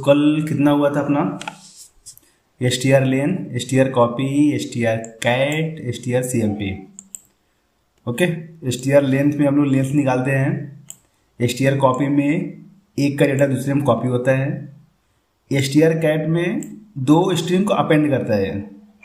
कल कितना हुआ था अपना str len, str copy, str cat, str cmp। Okay, str length में हम लोग लेंथ निकालते हैं। str कॉपी में एक का डेटा दूसरे में कॉपी होता है। str कैट में दो स्ट्रिंग को अपेंड करता है।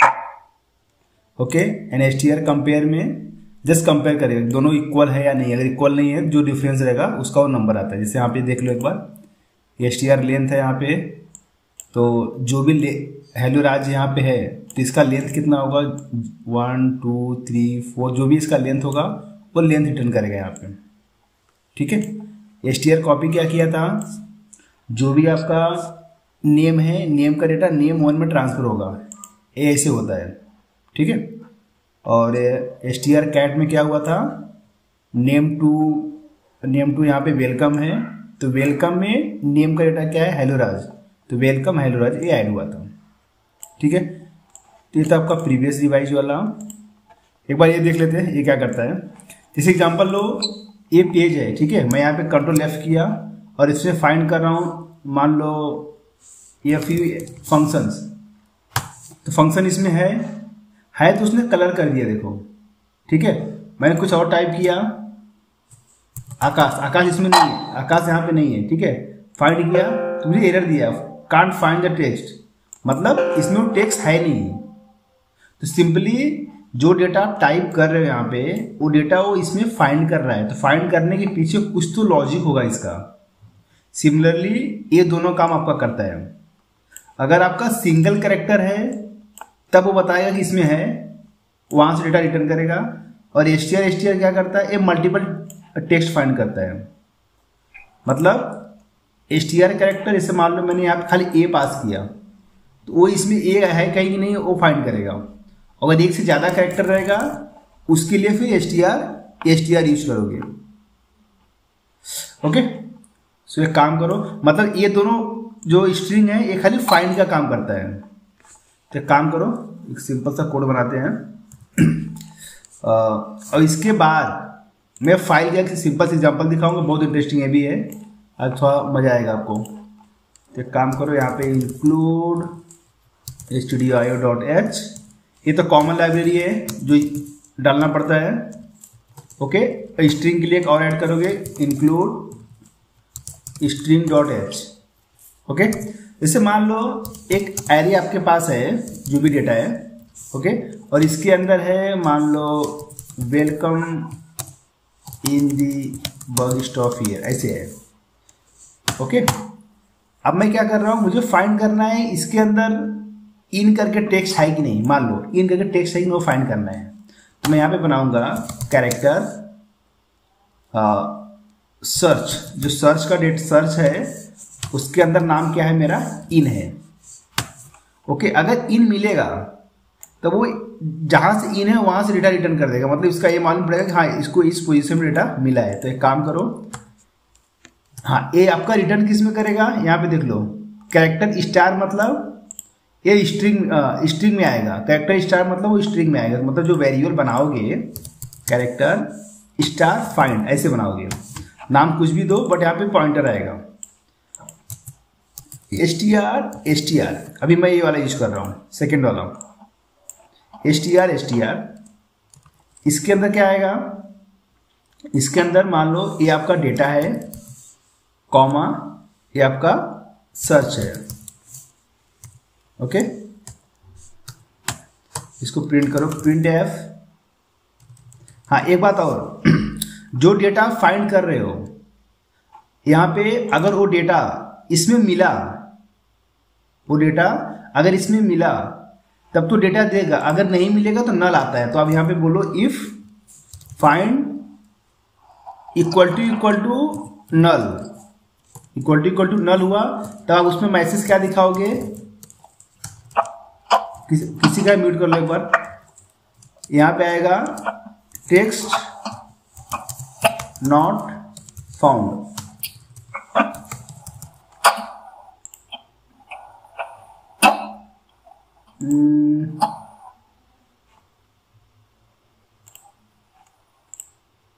ओके, एंड str कंपेयर में जस्ट कंपेयर करेगा दोनों इक्वल है या नहीं। अगर इक्वल नहीं है जो डिफरेंस रहेगा उसका वो नंबर आता है। जैसे यहाँ पे देख लो एक बार, str लेंथ है यहाँ पे, तो जो भी हेलो राज यहाँ पे है तो इसका लेंथ कितना होगा 1 2 3 4, जो भी इसका लेंथ होगा वो लेंथ रिटर्न करेगा यहाँ पे। ठीक है, str कॉपी क्या किया था, जो भी आपका नेम है, नेम का डेटा नेम 1 में ट्रांसफर होगा, ये ऐसे होता है। ठीक है, और str कैट में क्या हुआ था, नेम टू यहाँ पे वेलकम है, तो वेलकम में नेम का डेटा क्या है हेलो राज, तो वेलकम हेलो राज ये ऐड हुआ था। ठीक है, तो ये था आपका प्रीवियस रिवाइज वाला। एक बार ये देख लेते हैं ये क्या करता है। जैसे एग्जांपल लो, ये पेज है, ठीक है, मैं यहाँ पे कंट्रोल F किया और इसमें फाइंड कर रहा हूँ, मान लो ये फ्यू फंक्शंस, तो फंक्शन इसमें है तो उसने कलर कर दिया देखो। ठीक है, मैंने कुछ और टाइप किया, आकाश इसमें नहीं है, आकाश यहाँ पे नहीं है। ठीक है, फाइंड किया तो मुझे एरर दिया, कांट फाइंड द टेक्स्ट, मतलब इसमें वो टेक्स्ट है नहीं। तो सिंपली जो डेटा टाइप कर रहे हो यहाँ पे, वो डेटा वो इसमें फाइंड कर रहा है, तो फाइंड करने के पीछे कुछ तो लॉजिक होगा इसका। सिमिलरली ये दोनों काम आपका करता है। अगर आपका सिंगल कैरेक्टर है तब वो बताएगा कि इसमें है, वहां से डेटा रिटर्न करेगा। और str क्या करता है, ये मल्टीपल टेक्स्ट फाइंड करता है। मतलब str कैरेक्टर, जैसे मान लो मैंने यहाँ पे खाली a पास किया, तो वो इसमें a है कहीं कि नहीं वो फाइंड करेगा। अगर एक से ज़्यादा कैरेक्टर रहेगा उसके लिए फिर str यूज करोगे। ओके, सो एक काम करो, मतलब ये दोनों जो स्ट्रिंग है ये खाली फाइंड का काम करता है। तो एक काम करो, एक सिंपल सा कोड बनाते हैं और इसके बाद मैं फाइल का एक सिंपल सा एग्जांपल दिखाऊंगा, बहुत इंटरेस्टिंग है भी है, आज थोड़ा मजा आएगा आपको। तो एक काम करो, यहाँ पे इंक्लूड stdio.h, ये तो कॉमन लाइब्रेरी है जो डालना पड़ता है। ओके, स्ट्रिंग के लिए एक और ऐड करोगे, इंक्लूड string.h। ओके, जैसे मान लो एक एरे आपके पास है जो भी डेटा है, ओके, और इसके अंदर है मान लो welcome in the bug stop here, ऐसे है। ओके, अब मैं क्या कर रहा हूँ, मुझे फाइंड करना है इसके अंदर इन करके टेक्स्ट है कि नहीं। मान लो इन करके टेक्स्ट है कि नहीं, वो फाइंड करना है। तो मैं यहाँ पे बनाऊंगा कैरेक्टर सर्च, जो सर्च का सर्च है उसके अंदर नाम क्या है मेरा, इन है। ओके, अगर इन मिलेगा तो वो जहां से इन है वहां से डेटा रिटर्न कर देगा, मतलब इसका ये मालूम पड़ेगा कि हाँ इसको इस पोजीशन में डेटा मिला है। तो एक काम करो, हाँ ये आपका रिटर्न किस में करेगा, यहाँ पे देख लो, कैरेक्टर स्टार, मतलब ये स्ट्रिंग में आएगा। कैरेक्टर स्टार मतलब वो स्ट्रिंग में आएगा, मतलब जो वेरिएबल बनाओगे कैरेक्टर स्टार फाइंड ऐसे बनाओगे, नाम कुछ भी दो बट यहाँ पे पॉइंटर आएगा। str, अभी मैं ये वाला यूज कर रहा हूँ, सेकेंड वाला str। इसके अंदर क्या आएगा, इसके अंदर मान लो ये आपका डेटा है, कॉमा ये आपका सर्च है। ओके, इसको प्रिंट करो, प्रिंट f। हाँ एक बात और, जो डेटा फाइंड कर रहे हो यहाँ पे, अगर वो डेटा इसमें मिला, वो डेटा अगर इसमें मिला तब तो डेटा देगा, अगर नहीं मिलेगा तो नल आता है। तो आप यहाँ पे बोलो if find equal to null, equal to null हुआ, तो आप उसमें मैसेज क्या दिखाओगे, किसी का म्यूट कर लो एक बार, यहाँ पे आएगा text not found.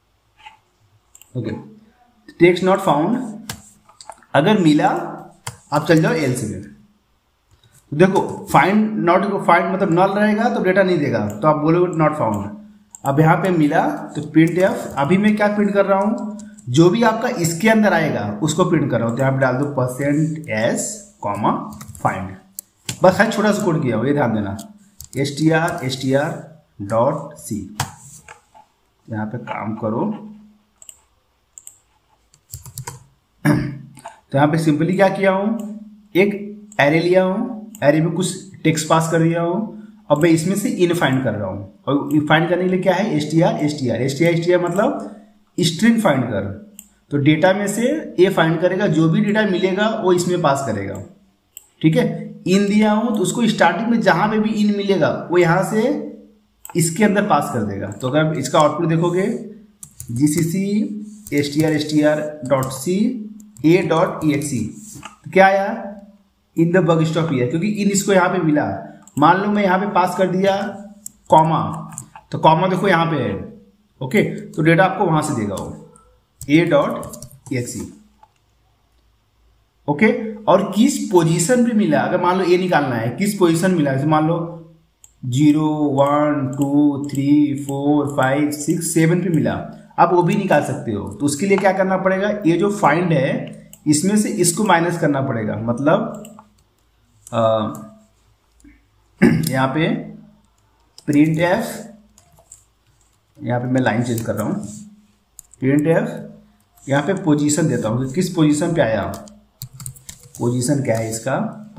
Okay, text not found, अगर मिला आप चल जाओ एल्स में। तो देखो फाइंड नॉट फाइंड मतलब नल रहेगा तो डेटा नहीं देगा, तो आप बोलोगे नॉट फाउंड। अब यहाँ पे मिला तो प्रिंट एफ, अभी मैं क्या प्रिंट कर रहा हूँ, जो भी आपका इसके अंदर आएगा उसको प्रिंट कर रहा हूँ। तो यहाँ पे डाल दो %s कॉमा फाइंड, बस है छोटा सा कोड किया हो, ये ध्यान देना। str.c यहाँ पे काम करो। तो यहाँ पे सिंपली क्या किया हूँ, एक एरे लिया हूँ, एरे में कुछ टेक्स्ट पास कर दिया हूँ। अब मैं इसमें से इन फाइंड कर रहा हूँ, और फाइंड करने के लिए क्या है, str मतलब स्ट्रिंग फाइंड कर। तो डेटा में से ए फाइंड करेगा, जो भी डेटा मिलेगा वो इसमें पास करेगा, ठीक है। इन दिया हूँ तो उसको स्टार्टिंग में जहां पे भी इन मिलेगा वो यहां से इसके अंदर पास कर देगा। तो अगर इसका आउटपुट देखोगे gcc str.c a.exe, तो क्या आया, in the bug stop here, क्योंकि इन इसको यहाँ पे मिला। मान लो मैं यहाँ पे पास कर दिया कॉमा, तो कॉमा देखो यहाँ पे है, ओके, तो डेटा आपको वहां से देगा वो a.exe, ओके। और किस पोजीशन पे मिला, अगर मान लो ए निकालना है, किस पोजीशन मिला, जैसे मान लो 0 1 2 3 4 5 6 7 पे मिला, आप वो भी निकाल सकते हो। तो उसके लिए क्या करना पड़ेगा, ये जो फाइंड है इसमें से इसको माइनस करना पड़ेगा, मतलब यहाँ पे प्रिंट एफ, यहाँ पे मैं लाइन चेंज कर रहा हूँ, प्रिंट एफ यहाँ पे पोजीशन देता हूँ, किस पोजीशन पे आया, पोजीशन क्या है इसका,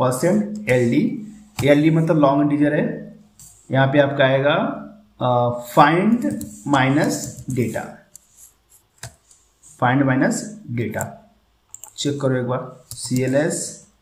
%ld मतलब लॉन्ग इंटीजर है। यहाँ पे आपका आएगा find minus data, find minus data, check करो एक बार, cls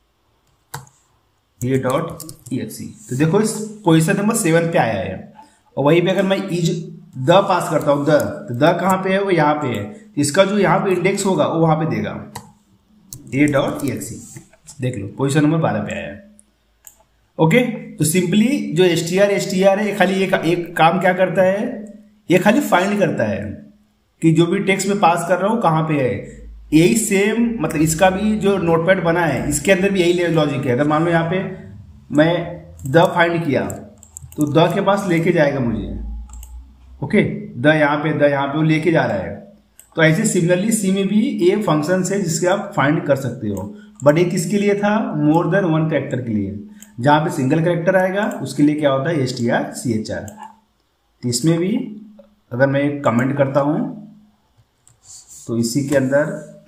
a.exe। तो देखो इस पोजीशन नंबर 7 पे आया है, और वहीं पे अगर मैं इज द पास करता हूँ, तो द कहाँ पे है, वो यहाँ पे है, इसका जो यहाँ पे इंडेक्स होगा वो वहां पे देगा a.exe। देख लो पोजीशन नंबर 12 पे आया है, ओके। तो सिंपली जो str है, ये खाली एक काम क्या करता है, ये खाली फाइंड करता है कि जो भी टेक्स्ट में पास कर रहा हूँ कहाँ पे है। यही सेम मतलब इसका भी जो नोटपैड बना है इसके अंदर भी यही लॉजिक है। अगर मान लो यहाँ पे मैं द फाइंड किया तो द के पास लेके जाएगा मुझे, ओके, द यहाँ पे वो लेके जा रहा है। तो ऐसे सिमिलरली सी में भी ये फंक्शन है जिसके आप फाइंड कर सकते हो, बट ये किसके लिए था, मोर देन 1 कैरेक्टर के लिए। जहाँ पे सिंगल कैरेक्टर आएगा उसके लिए क्या होता है, str. तो इसमें भी अगर मैं एक कमेंट करता हूँ तो इसी के अंदर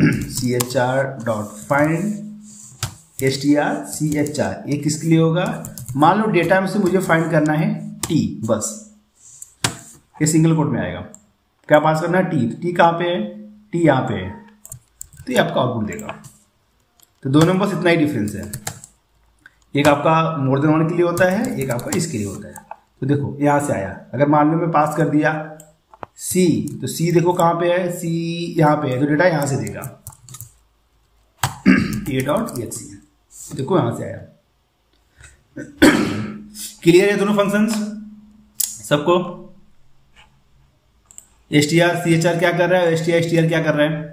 chr.find str ये किसके लिए होगा, मान लो डेटा में से मुझे फाइंड करना है t, बस ये सिंगल कोट में आएगा, क्या पास करना है, t कहाँ पे है, t यहाँ पे है, तो ये आपका आउटपुट देगा। तो दोनों में बस इतना ही डिफरेंस है, एक आपका मोर देन 1 के लिए होता है, एक आपका इसके लिए होता है। तो देखो यहाँ से आया, अगर मान लो मैं पास कर दिया c, तो c देखो कहाँ पे है, c यहाँ पे है, तो डेटा यहाँ से देगा a.exe, देखो यहाँ से आया। क्लियर है दोनों फंक्शंस सबको, str chr क्या कर रहा है, str क्या कर रहा है,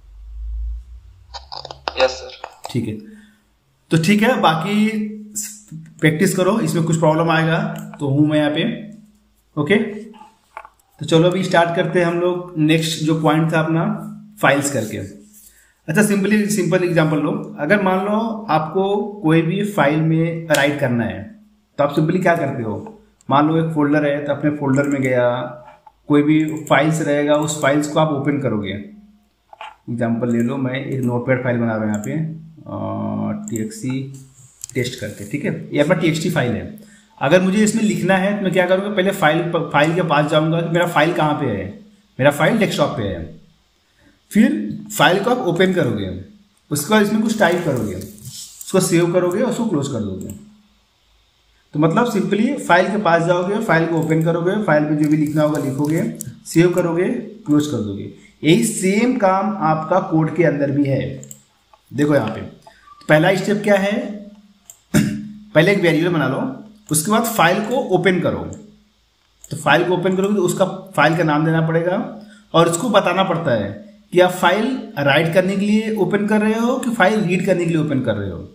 यस सर, ठीक है। तो ठीक है, बाकी प्रैक्टिस करो, इसमें कुछ प्रॉब्लम आएगा तो हूं मैं यहाँ पे, ओके। तो चलो अभी स्टार्ट करते हैं हम लोग, नेक्स्ट जो पॉइंट था अपना फाइल्स करके। अच्छा सिंपल एग्जांपल लो, अगर मान लो आपको कोई भी फाइल में राइट करना है तो आप सिंपली क्या करते हो, मान लो एक फोल्डर है तो अपने फोल्डर में गया, कोई भी फाइल्स रहेगा उस फाइल्स को आप ओपन करोगे। एग्जांपल ले लो, मैं एक नोटपैड फाइल बना रहा हूँ यहाँ पे txt टेस्ट करके, ठीक है, ये अपना txt फाइल है। अगर मुझे इसमें लिखना है तो मैं क्या करूँगा, पहले फाइल के पास जाऊँगा कि मेरा फाइल कहाँ पे है, मेरा फाइल डेस्कटॉप पे है। फिर फाइल को आप ओपन करोगे, उसके बाद इसमें कुछ टाइप करोगे, उसको सेव करोगे और उसको क्लोज कर दोगे। तो मतलब सिंपली फाइल के पास जाओगे, फाइल को ओपन करोगे, फाइल में जो भी लिखना होगा लिखोगे, सेव करोगे, क्लोज कर दोगे। यही सेम काम आपका कोड के अंदर भी है। देखो यहाँ पे तो पहला स्टेप क्या है, पहले एक वेरिएबल बना लो, उसके बाद फाइल को ओपन करो। तो फाइल को ओपन करोगे तो उसका फाइल का नाम देना पड़ेगा और उसको बताना पड़ता है कि आप फाइल राइट करने के लिए ओपन कर रहे हो कि फाइल रीड करने के लिए ओपन कर रहे हो।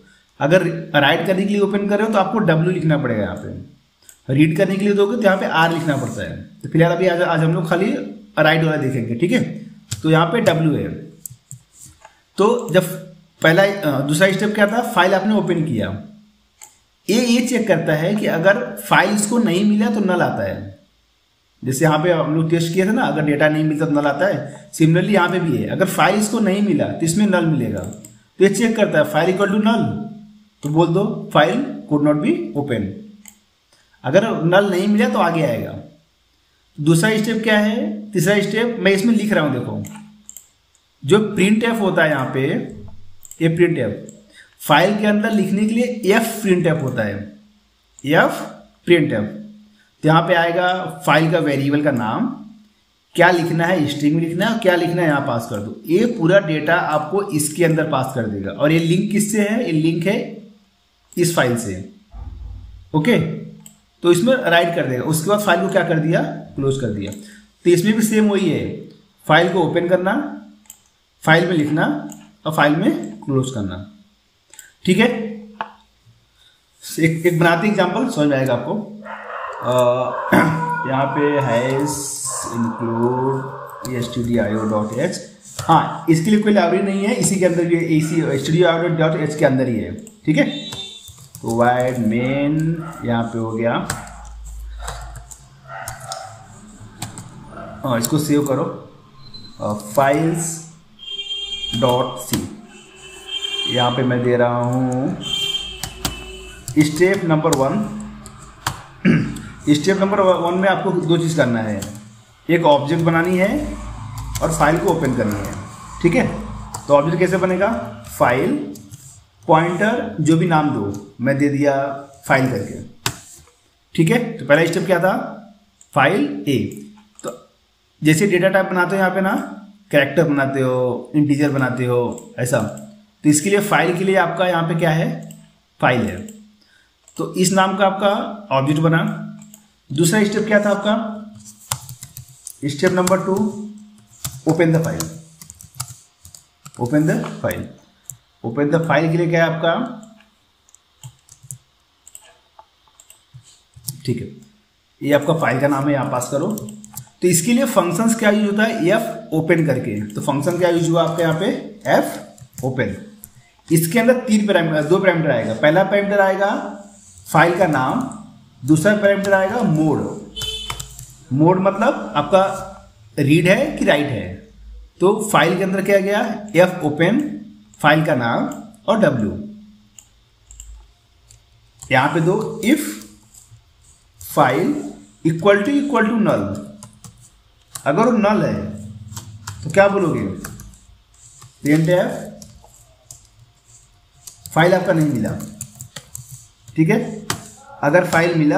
अगर राइट करने के लिए ओपन कर रहे हो तो आपको W लिखना पड़ेगा यहाँ पे, रीड करने के लिए दोगे तो यहाँ पे R लिखना पड़ता है। तो फिलहाल अभी आज हम लोग खाली राइट वाला देखेंगे, ठीक है। तो यहाँ पे W है। तो जब पहला दूसरा स्टेप क्या था, फाइल आपने ओपन किया, ये चेक करता है कि अगर फाइल इसको नहीं मिला तो नल आता है। जैसे यहाँ पे हम लोग टेस्ट किए थे ना, अगर डेटा नहीं मिलता तो नल आता है, सिमिलरली यहाँ पे भी है, अगर फाइल इसको नहीं मिला तो इसमें नल मिलेगा। तो ये चेक करता है फाइल इक्वल टू नल, तो बोल दो file could not be open. अगर नल नहीं मिला तो आगे आएगा। दूसरा स्टेप क्या है, तीसरा स्टेप मैं इसमें लिख रहा हूं, देखो जो प्रिंट एफ होता है यहाँ पे, ये प्रिंट एफ फाइल के अंदर लिखने के लिए एफ प्रिंट एफ होता है, एफ प्रिंट एफ। तो यहाँ पे आएगा फाइल का वेरिएबल का नाम, क्या लिखना है स्ट्रिंग में लिखना है, और क्या लिखना है यहाँ पास कर दो। ये पूरा डेटा आपको इसके अंदर पास कर देगा। और ये लिंक किससे है, ये लिंक है इस फाइल से, ओके। तो इसमें राइट कर देगा। उसके बाद फाइल को क्या कर दिया, क्लोज कर दिया। तो इसमें भी सेम वही है, फाइल को ओपन करना, फाइल में लिखना और फाइल में क्लोज करना, ठीक है। एक बनाते एग्जांपल, समझ में आएगा आपको। यहाँ पे हैज इंक्लूड stdio.h, हाँ इसके लिए कोई लाइब्रेरी नहीं है, इसी के अंदर भी इसी stdio.h के अंदर ही है, ठीक है। तो वाइड मेन यहाँ पे हो गया, और इसको सेव करो, फाइल्स .c, यहाँ पे मैं दे रहा हूँ स्टेप नंबर 1। स्टेप नंबर 1 में आपको दो चीज़ करना है, एक ऑब्जेक्ट बनानी है और फाइल को ओपन करनी है, ठीक है। तो ऑब्जेक्ट कैसे बनेगा, फाइल पॉइंटर जो भी नाम दो, मैं दे दिया फाइल करके, ठीक है। तो पहला स्टेप क्या था, फाइल ए। तो जैसे डेटा टाइप बनाते हो यहाँ पे ना, कैरेक्टर बनाते हो, इंटीजर बनाते हो, ऐसा। तो इसके लिए फाइल के लिए आपका यहाँ पे क्या है, फाइल है। तो इस नाम का आपका ऑब्जेक्ट बना। दूसरा स्टेप क्या था आपका, step number 2, open the file. Open the file, open the file के लिए क्या है आपका, ठीक है, ये आपका फाइल का नाम है, यहाँ पास करो। तो इसके लिए फंक्शंस क्या यूज होता है, एफ ओपन करके। तो फंक्शन क्या यूज हुआ आपके यहाँ पे, एफ ओपन। इसके अंदर दो पैरामीटर आएगा। पहला पैरामीटर आएगा फाइल का नाम, दूसरा पैरामीटर आएगा मोड। मोड मतलब आपका रीड है कि राइट है। तो फाइल के अंदर क्या गया, एफ ओपन, फाइल का नाम और W। यहां पे दो if file equal to null. अगर वो नल है तो क्या बोलोगे, प्रिंट एफ फाइल आपका नहीं मिला, ठीक है। अगर फाइल मिला,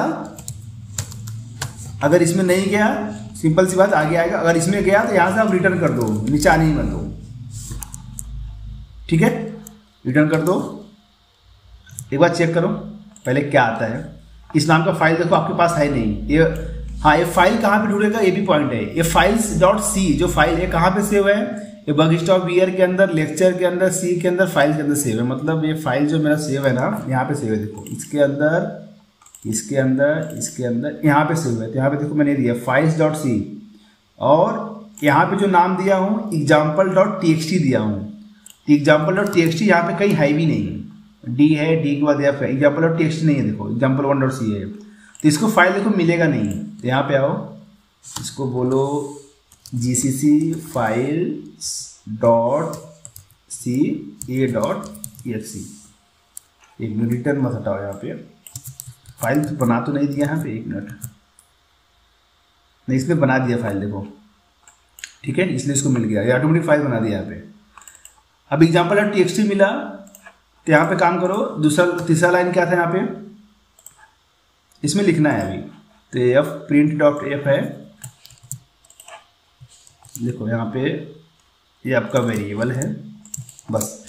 अगर इसमें नहीं गया, सिंपल सी बात आगे आएगा। अगर इसमें गया तो यहां से आप रिटर्न कर दो, नीचे आने ही मत दो, ठीक है। रिटर्न कर दो। एक बार चेक करो पहले क्या आता है। इस नाम का फाइल देखो आपके पास है नहीं, ये हाँ, ये फाइल कहाँ पे ढूंढेगा, ये भी पॉइंट है। ये files.c जो फाइल है कहाँ पे सेव है, ये बगस्टॉप ईयर के अंदर, लेक्चर के अंदर, सी के अंदर, फाइल के अंदर सेव है। मतलब ये फाइल जो मेरा सेव है ना, यहाँ पे सेव है, देखो इसके अंदर, इसके अंदर, इसके अंदर, यहाँ पे सेव है। तो यहाँ पे देखो मैंने दिया files.c, और यहाँ पे जो नाम दिया हूँ example.txt दिया हूँ। example.txt यहाँ पे कहीं है भी नहीं, डी है, डी के बाद एफ है, example.txt नहीं है, देखो example1.c है। तो इसको फाइल देखो मिलेगा नहीं। तो यहाँ पे आओ, इसको बोलो gcc files.ca.exe। एक मिनट, रिटर्न मत हटाओ, यहाँ पे फाइल तो बना तो नहीं दिया यहाँ पे, एक मिनट नहीं, इसने बना दिया फाइल देखो, ठीक है, इसलिए इसको मिल गया, ये ऑटोमेटिक फाइल बना दिया यहाँ पे। अब example.txt मिला तो यहाँ पे काम करो। तीसरा लाइन क्या था यहाँ पे, इसमें लिखना है अभी। तो एफ print.f है, देखो यहाँ पे ये आपका वेरिएबल है, बस,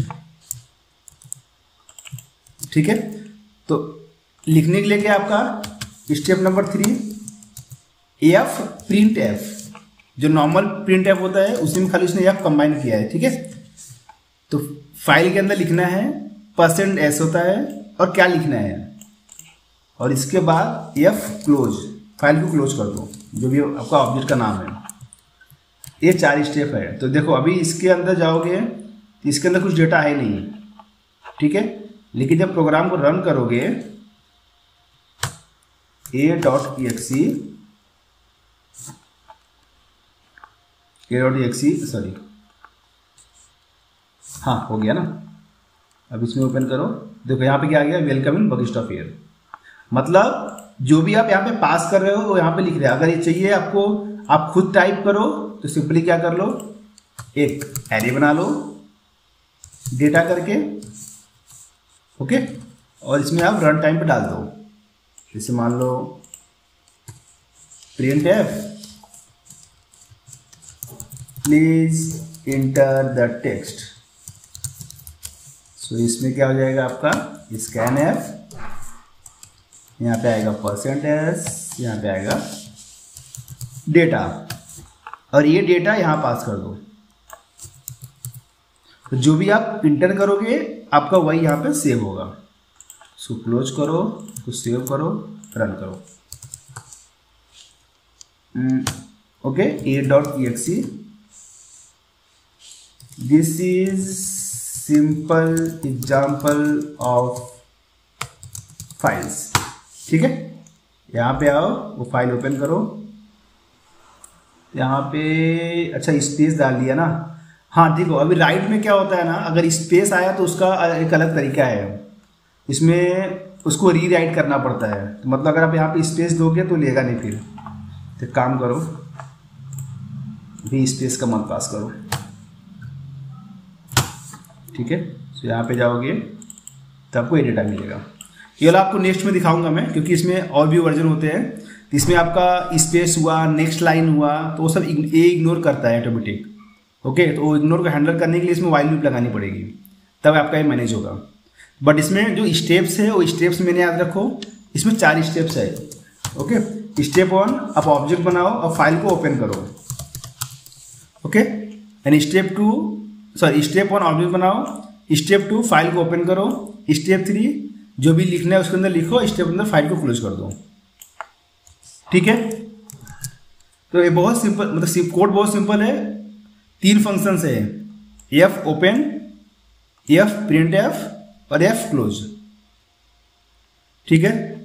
ठीक है। तो लिखने के लिए क्या आपका step number 3, F print F, जो नॉर्मल प्रिंट एफ होता है उसी में खाली उसने एफ कंबाइन किया है, ठीक है। तो फाइल के अंदर लिखना है %s होता है और क्या लिखना है, और इसके बाद f क्लोज, फाइल को क्लोज कर दो, जो भी आपका ऑब्जेक्ट का नाम है। ये 4 स्टेप है। तो देखो अभी इसके अंदर जाओगे तो इसके अंदर कुछ डेटा है नहीं, ठीक है, लेकिन जब प्रोग्राम को रन करोगे a.exe सॉरी, हाँ हो गया ना। अब इसमें ओपन करो, देखो यहाँ पे क्या आ गया, वेलकम इन बगिस्टॉफेयर। मतलब जो भी आप यहाँ पे पास कर रहे हो वो यहाँ पे लिख रहे हैं। अगर ये चाहिए आपको, आप खुद टाइप करो तो सिंपली क्या कर लो, एक एरे बना लो डेटा करके, ओके, और इसमें आप रन टाइम पे डाल दो। जैसे मान लो printf please enter the text. So इसमें क्या हो जाएगा आपका scanf, यहाँ पे आएगा %s, यहाँ पे आएगा डेटा, और ये डेटा यहाँ पास कर दो। तो जो भी आप इंटर करोगे आपका वही यहाँ पे सेव होगा। सो क्लोज करो, तो सेव करो, रन करो। Okay, a.exe, this is simple example of files, ठीक है। यहाँ पे आओ, वो फाइल ओपन करो, यहाँ पे अच्छा स्पेस डाल दिया ना। हाँ देखो अभी राइट में क्या होता है ना, अगर स्पेस आया तो उसका एक अलग तरीका है, इसमें उसको रीराइट करना पड़ता है। तो मतलब अगर आप यहाँ पे स्पेस दोगे तो लेगा नहीं, फिर तो काम करो भी स्पेस का मत पास करो, ठीक है। तो यहाँ पे जाओगे तो आपको ये डेटा मिलेगा। ये वाला आपको नेक्स्ट में दिखाऊंगा मैं, क्योंकि इसमें और भी वर्जन होते हैं। इसमें आपका स्पेस हुआ, नेक्स्ट लाइन हुआ, तो वो सब ये इग्नोर करता है ऑटोमेटिक, ओके। तो वो इग्नोर को हैंडल करने के लिए इसमें व्हाइल लूप लगानी पड़ेगी, तब आपका ये मैनेज होगा। बट इसमें जो स्टेप्स है वो स्टेप्स मैंने याद रखो, इसमें 4 स्टेप्स है, ओके। स्टेप 1, आप ऑब्जेक्ट बनाओ और फाइल को ओपन करो, ओके। एंड स्टेप 1 ऑब्जेक्ट बनाओ, स्टेप 2 फाइल को ओपन करो, स्टेप 3 जो भी लिखना है उसके अंदर लिखो, स्टेप अंदर फाइल को क्लोज कर दो, ठीक है। तो ये बहुत सिंपल, मतलब कोड बहुत सिंपल है। 3 फंक्शंस है, f ओपन, f printf और f क्लोज, ठीक है।